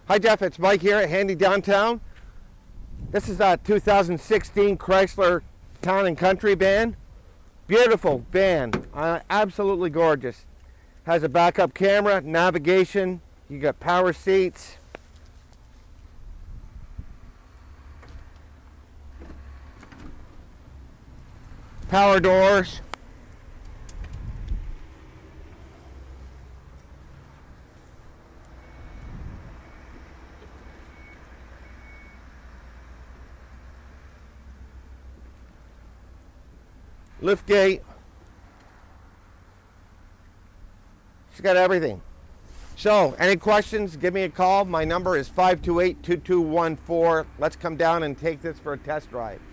Hi Geoff, it's Mike here at Handy Downtown. This is a 2016 Chrysler Town & Country van. Beautiful van, absolutely gorgeous. Has a backup camera, navigation, you got power seats. Power doors. Lift gate. She's got everything. So, any questions, give me a call. My number is 528-2214. Let's come down and take this for a test drive.